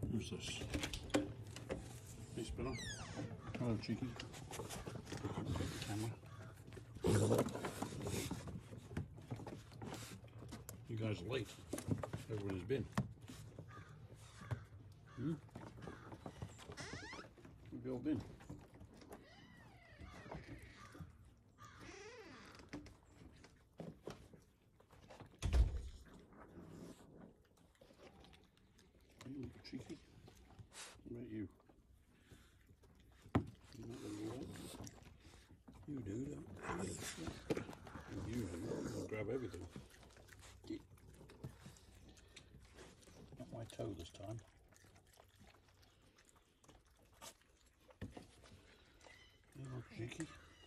Who's this? Hey, Spinner. Hello, Cheeky. Camera. You guys are late. Everybody's been. Where've you all been? Hey, little Cheeky. What about you? You not gonna walk? You do, don't you? You do. I'll grab everything. Not my toe this time. Hey, little Cheeky.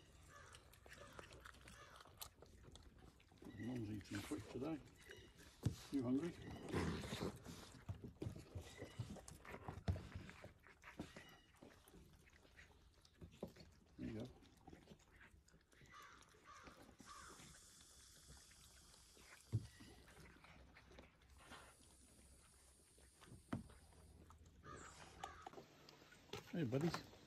Mum's eating quick today. You hungry? There you go. Hey, buddy.